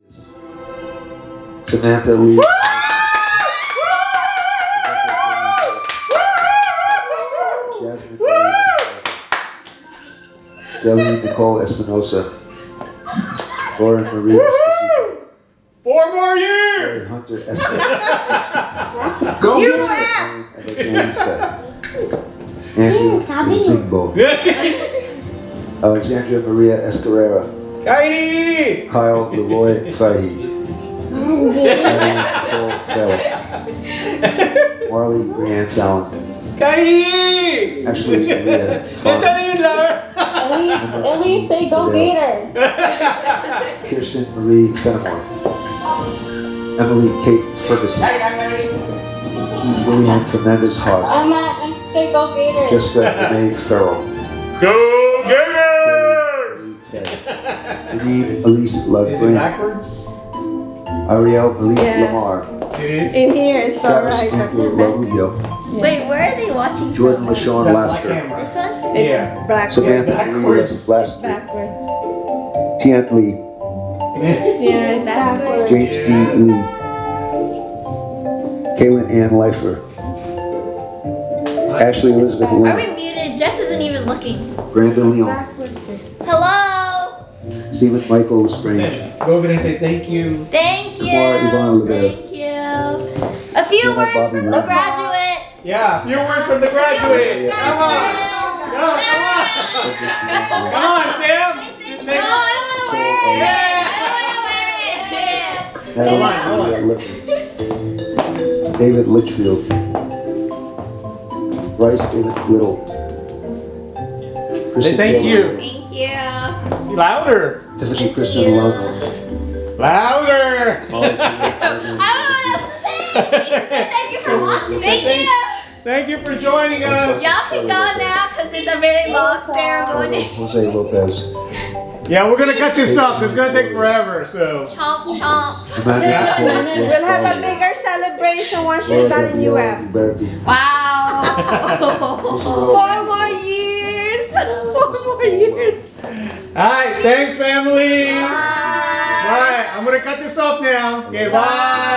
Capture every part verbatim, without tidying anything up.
Samantha Lee. Jasmine Lee. Jelly Nicole Espinosa. Lauren Marie Esposito. Four more years! Hunter Esther. Go U S Andrew Zingbo. Alexandra Maria Escarrera. Katie! Kyle Leroy Fahey. Nicole Felix. Marley Brianne Fallon. Katie! Ashley Maria That's Fallon. how you love At least say go Gators. Kirsten Marie Fenimore. Emily Kate Ferguson. Julianne Fernandez Hawes. I'm at say go Gators. Jessica May Farrell. Go Gators! Indeed, Elise Is it Lagrange. backwards? Ariel Elise Yeah. Lamar. It is. In here, it's Travis alright. Andrew LaRubio. Wait, where are they watching Jordan from? LaShawn Black Lasker. camera. This one? It's Yeah. backward. Samantha Backwards. Marie Lasker. Backward. Tian Lee. Yeah, it's backward. James D. Lee. Kaylin Ann Leifer. Ashley Elizabeth Are we Lynn. muted? Jess isn't even looking. Brandon Leon. Backwards. Hello! Stephen Michael Strange. Go over there and say thank you. Thank you! Kamara Yvonne Oliveira. Thank you! A few Jenna words Bobby from the Lynn. graduate! Yeah, few words from the graduate. Come on. Come on, come on. Come on, Sam. Just No, make I don't want to wear it! I don't want to wear it! Natalie Maria Lippman. David Litchfield. Bryce David Little. Say thank you. Thank you! Louder. Tiffany Thank Kristen you. Lono. Louder. I don't know what else to say! Say thank you for watching! Thank you! Thank you for joining us. Y'all can go now because it's a very long ceremony. Jose Lopez. Yeah, we're gonna cut this up. It's gonna take forever, so. Chomp chomp. Amanda Nicole. We'll have a bigger celebration once she's done in U F. Wow. Four more years. Four more years. Alright, thanks family. Bye. Bye. I'm gonna cut this off now. Okay, bye.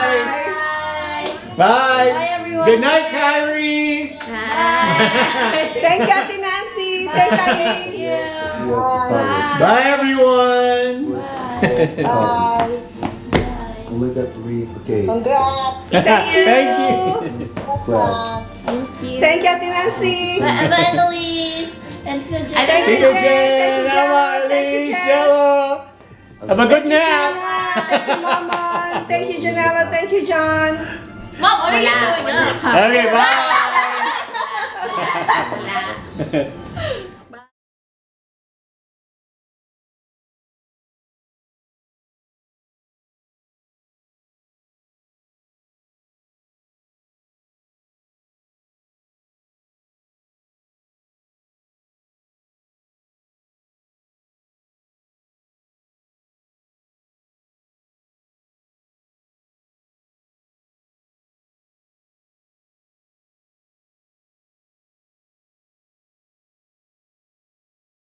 Bye. Bye. Bye, everyone. Good night, Kyrie. Bye. Thank you, Auntie Nancy. Thank you. Thank you. Bye. Bye, everyone. Bye. Linda Marie McKay. Congrats. Thank you. Cloud. Thank you. Thank you, Auntie Nancy. Bye, Emma and Elise. And to Jen. Thank Thank you, you, Jen. Jen. Thank you, Emma, Jen. Thank you, Elise, Jen. Jello. Have a good nap. Thank you, Mama. Thank you, Janella. Thank you, John. Mom, what are you showing up? Okay, bye.